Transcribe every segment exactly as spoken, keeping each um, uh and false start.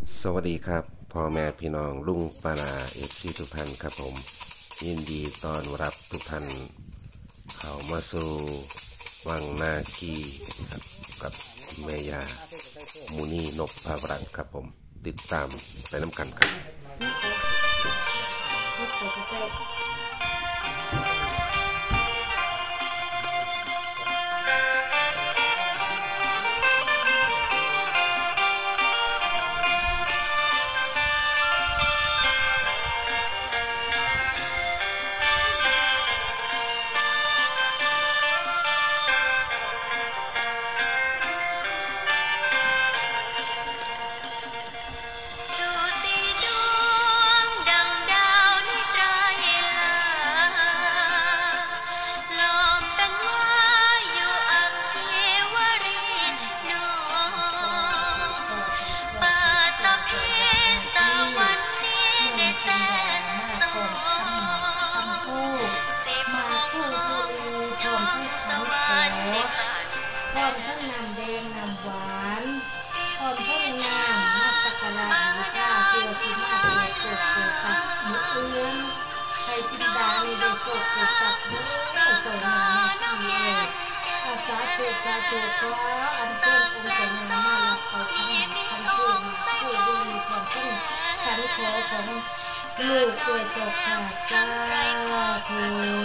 สวัสดีครับพ่อแม่พี่น้องลุงปานาเอฟซีทุกท่านครับผมยินดีต้อนรับทุกท่านเข้ามาสู่วังนาคีครับกับแม่ยามูนีนพภารัตน์ครับผมติดตามไปน้ำกันครับพร้อมทั้งน้ำแดงน้ำหวานพร้อมทั้งน้ำมาสักการะบูชาเพื่อที่มาเกิดโศกเกิดสักมือเอื้อนใครจินดาในได้โศกเกิดสักมือเจ้าหน้าที่เลยอาสาธุสาธุขออันเชิญองค์เจ้าหน้ามารับเอาทั้งทั้งผู้ผู้บุญของทั้งขันขอของลูกเกิดจบค่ะสาธุ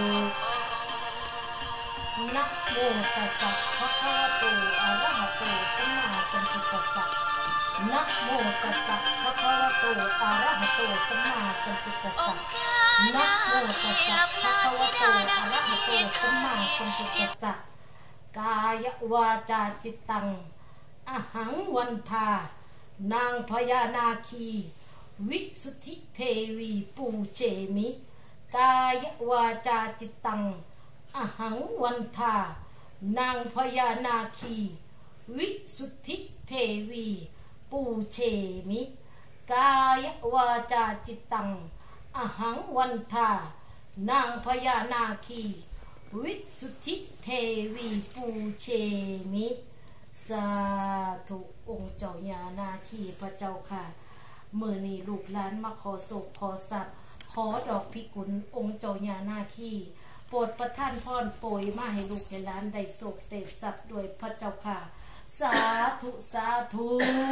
นะโมตัสสะภะคะวะโตอะระหะโตสัมมาสัมพุทธัสสะนะโมตัสสะภะคะวะโตอะระหะโตสัมมาสัมพุทธัสสะนะโมตัสสะภะคะวะโตอะระหะโตสัมมาสัมพุทธัสสะกายวาจาจิตตังอหังวันทานางพญานาคีวิสุทธิเทวีปูเจมิกายวาจาจิตตังอหังวันทานางพญานาคีวิสุทธิเทวีปูเชมิกายวาจาจิตตังอหังวันทานางพญานาคีวิสุทธิเทวีปูเชมิสาธุองค์เจ้าญานาคีพระเจ้าค่ะเมื่อนี้ลูกหลานมาขอโศกขอสับขอดอกพิกุลองค์เจ้าญานาคีโปรดประทานพรโปรยมาให้ลูกให้หลานได้โศกได้สับด้วยพระเจ้าค่ะสาธุสาธุ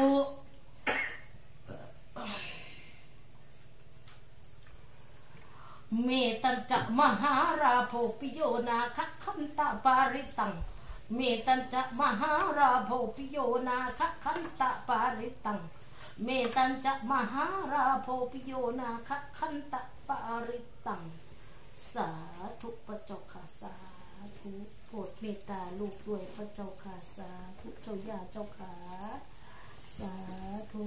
เมตัญจะมหาราโภปิโยนาคะคันตะปาริตังเมตัญจะมหาราโภปิโยนาคะคันตะปาริตังเมตัญจะมหาราโภปิโยนาคะคันตะปาริตังสาธุพระเจ้าค่ะสาธุโปรดเมตตาลูกด้วยพระเจ้าค่ะสาธุเจ้าย่าเจ้าค่ะสาธุ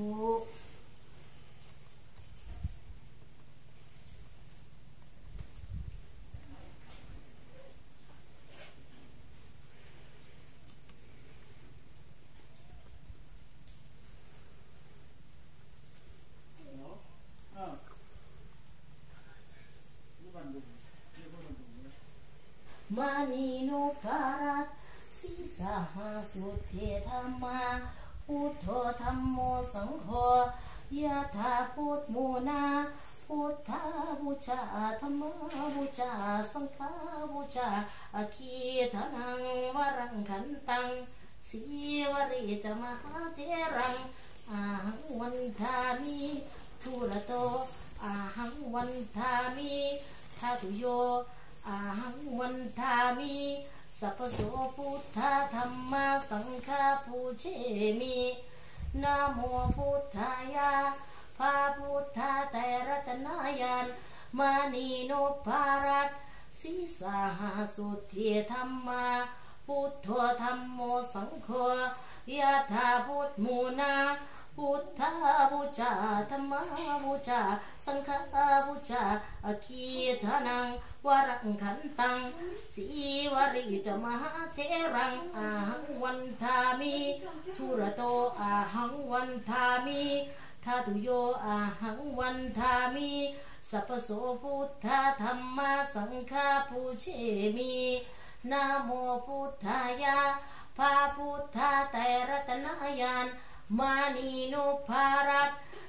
มานีโนภารัตสีสาหาสุเทธรรมาพุทโธธรรมโมสังโฆยะถาพุทโมนาพุทธาบูชาธรรมบูชาสังฆบูชาอคีทนังวรังขันตังสีวริจมหาเทรังอาหังวันทามิทุระโตอาหังวันทามิทัตุโยอาหังวันทามิสัพพโสพุทธธัมมาสังฆาปูเชมินะโมพุทธายาพาพุทธาแต่รัตนายานมานีโนภารัตสีสาหาสุเทธรรมาพุทโธธัมโมสังโฆยะถาพุทโมนาพุทธาบูชาธรรมบูชาสังฆบูชาอคีทนังวรังขันตังสีวริจมหาเทรังอาหังวันทามิทุระโตอาหังวันทามิทัตุโยอาหังวันทามิสัพพโสพุทธธัมมาสังฆาปูเชมินะโมพุทธายาพาพุทธาแต่รัตนายานมานีโนภารัต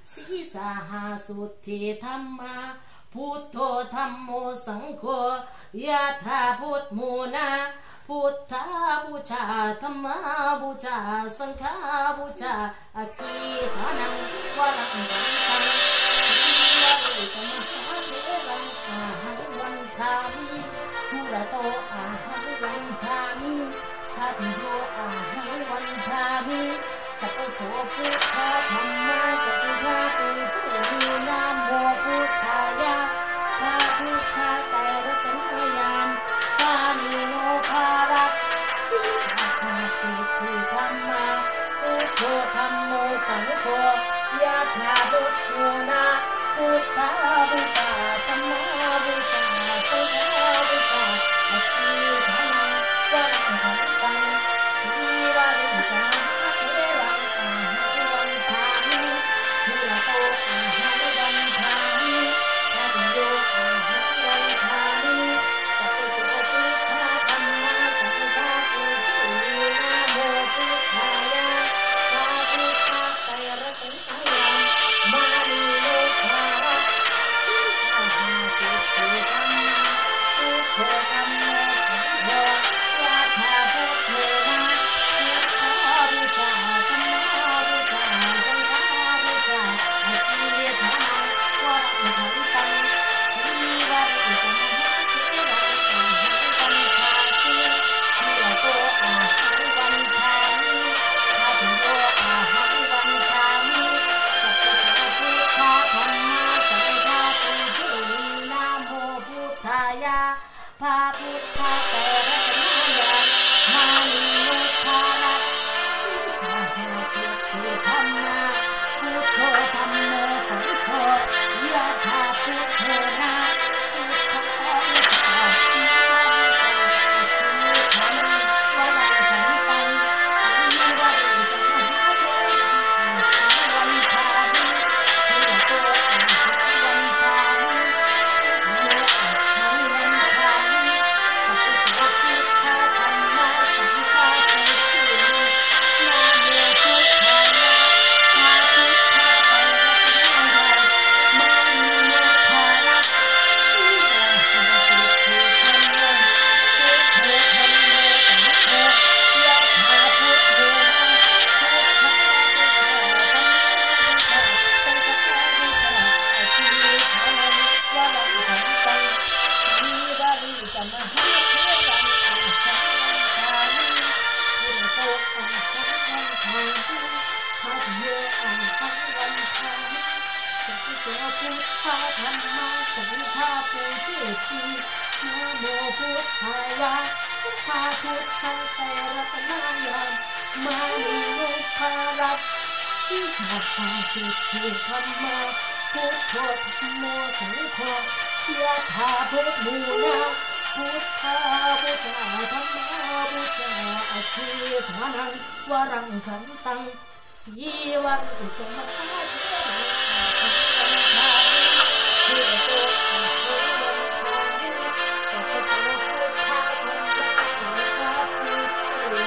สีสาหาสุทธิธรรมาพุทโธธัมโมสังโฆยะถาพุทโมนาพุทธาบูชาธัมมาบูชาสังฆาบูชาอาคีทานังวรังตังสีวะริตมหาเถรังอาหังวันทามิทุระโตอาหังวันทามิทัตโยอาหังวันทามิสัพพโสพุทธาธัมมาสัพพะปูชนีนะโมพุทธายะพระพุทธไตรรัตนญาณปานิโนภารักสีสาหาสุทธิธรรมาพุทโธธัมโมสังโฆยะถาพุทโธนะพุทธาบูชาธัมมาบูชาสังฆาบูชาอาคีทานังวรังคันตังสีวะริจามหาเถรังอาหังวันทามิทุระโตอาหังวันทามิทัตโยอาหังวันทามิสัพพโสพุทธาธัมมาสังฆาปูชนีนะโมพุทธายะพระพุทธไตรรัตนญาณมานิโนภาระสีสาหาสุทธิธรรมาพุทโธธัมโมสังโฆยะถาพุทโธนะพุทธาบูชาธัมมาบูชาสังฆาบูชาอาคีทานังวรังคันตังสีวะริจามหาเถรังอาหังวันทามิทุระโตอาหังวันทามิทัตโยอาหังวันทามิสัพพโสพุทธาธัมมาสังฆาปูชนีนะโมพุทธายะพระพุทธไตรรัตนญาณมานิโนภาระสีสาหาสุทธิธรรมาพุทโธธัมโมสังโฆยะถาพุทโธนะพุทธาบูชาธัมมาบูชาอาคีทานังวรังคันตังสีวะริจามหาเถรังอาหังวันทามิทุระโตอาหังวันทามิพุทโธอาหังวันทามิสัพพโสพุทธาธัมมาสังฆาปูชนีนะโมพุทธายะพระพุทธไตรรัตนญาณมานิโนภาระสีสาหาสุทธิธรรมาพุทโธธัมโมสังโฆยะถาพุทโธนะพุทธาบูชาธัมมาบูชาสังฆาบูชาอาคีทานังวรังคันตังสีวะริจามหาเถรังอาหังวันทามิทุระโตอาหังวันทามิทัตโยอาหังวันทามิสัพพโสพุทธาธัมมาสังฆาปูชนีนะโมพุทธายะพระพุทธไตรรัตนญาณมานิโนภาระสีสาหาสุทธิธรรมาพุทโธธัมโมสังโฆยะถาพุทโธนะพุทธาบูชาธัมมาบูชาอาคีทานังวรังคันตังสีวะริจามหาเถรังอาหังวันทามิทุระโตอาหังวันทามิสัพพโสพุทธาธัมมาสังฆาปูชนี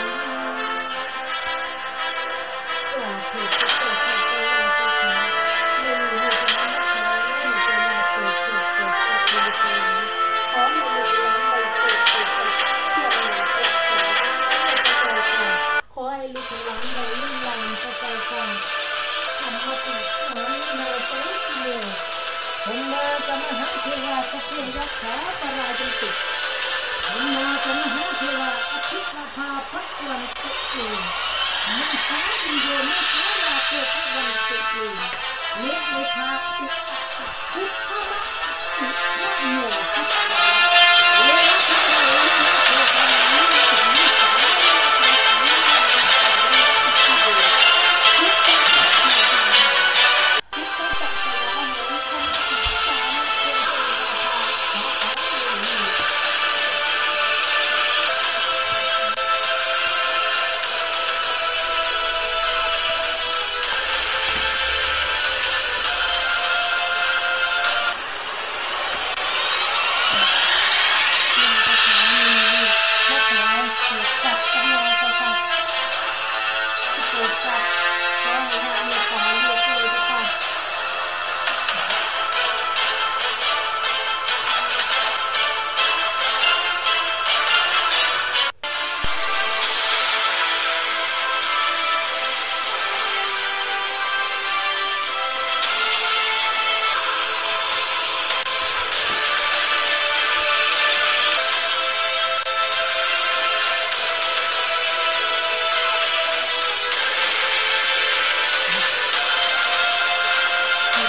สาธุพุทโธพุทโธพุทโธไม่มีเหตุการณ์ไม่มีจะมาเกิดสุขเกิดสัพพุทโธขอให้ลูกหลานได้สุขเกิดสัพเที่ยวหน้าเกิดสุขขอให้ลูกหลานได้ลุ่งลามพระเจ้าค่ะธรรมะติสานิโนโสสิโนผมมาจะมหาเทวาสัพเพยัคขาปรายันติผมมาจะมหาเทวาอภิษภาภักวันตุเตมหาวิโยมหาราโภควันตุเตเนเมธาอุปะพุทธะอุปะโมพุทธะเลนะพุทธะเลนะพุทธะเลนะพุทธะเลนะพุทธะ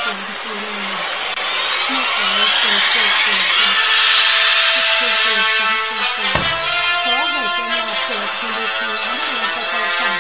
หลานปู่เลยมาขอเกิดเกิดเกิดเกิดเกิดเกิดสังเกิดเกิดขอให้เจ้าแม่เกิดทีดีทีอันนี้เราจะไปค่ะ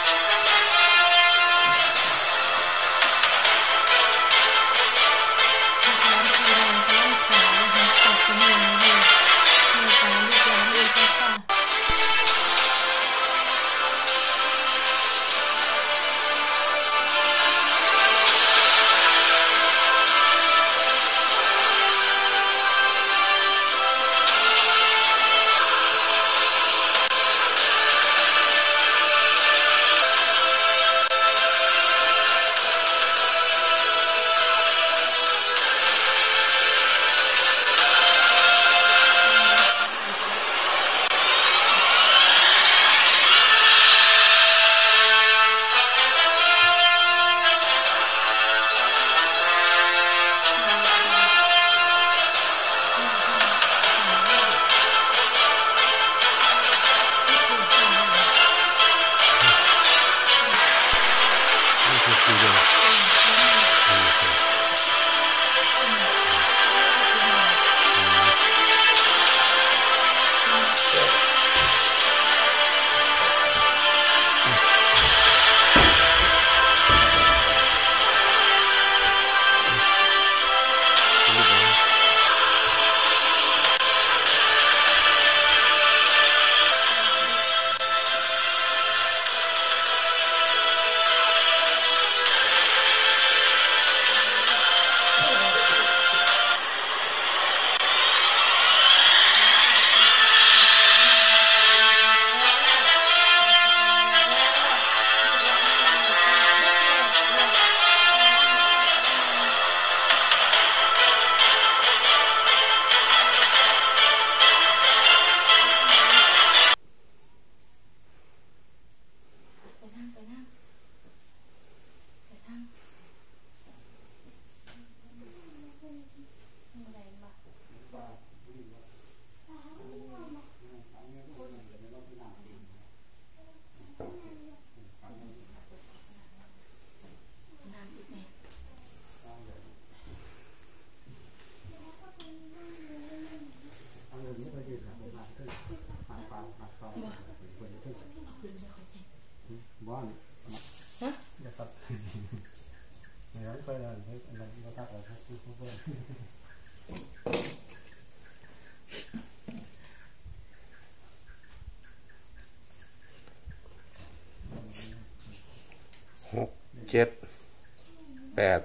หกเจ็ดแปด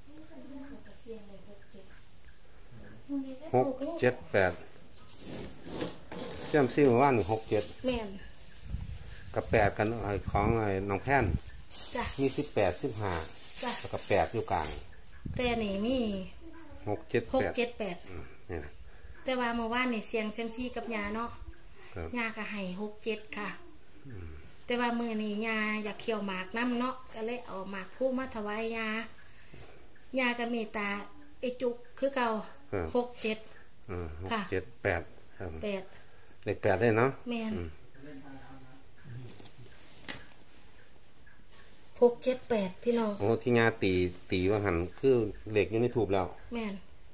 หกเจ็ดแปดเชื่อมซิ่งว่าหนึ่งหกเจ็ดแม่นกับแปดกันไอ้ของไอ้น้องแพนจ้ะมีสิบแปดสิบห้าจ้ะแล้วก็แปดอยู่กลางแต่นี่มีหกเจ็ดหกเจ็ดแปดแต่ว่าเมื่อวานนี่เสียงเซมซี่กับยาเนาะยาก็ให้หกเจ็ดค่ะแต่ว่ามือนี่ยาอยากเคี่ยวหมากน้ำเนาะก็เลยเอาหมากคู่มาถวายยายากับเมตตาไอจุกคือเก่าหกเจ็ดค่ะเจ็ดแปดแปดเลขแปดได้เนาะแมนหกเจ็ดแปดพี่น้องโอ้ที่ยาตีตีว่าหันคือเหล็กอยู่ในถูกแล้วแมน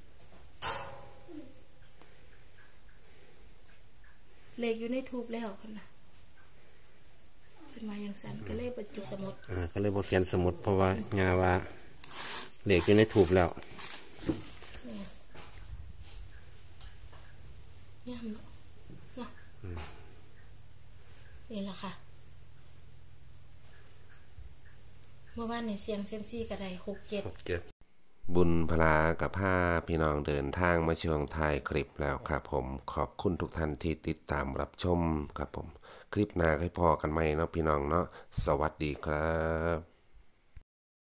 เหล็กอยู่ในทูบแล้วคนน่ะเป็นมาอย่างสันก็เลยบรรจุสมุดอ่าก็เลยบเขียนสมุดเพราะว่างาว่าเหล็กอยู่ในทูบแล้วย่ำเนาะนี่แหละค่ะเมื่อวานในเสียงเซมซี่กระไดหกเจ็ดบุญพลากับผ้าพี่น้องเดินทางมาช่วงท้ายคลิปแล้วครับผมขอบคุณทุกท่านที่ติดตามรับชมครับผมคลิปหน้าให้พอกันไหมเนาะพี่น้องเนาะสวัสดีครับ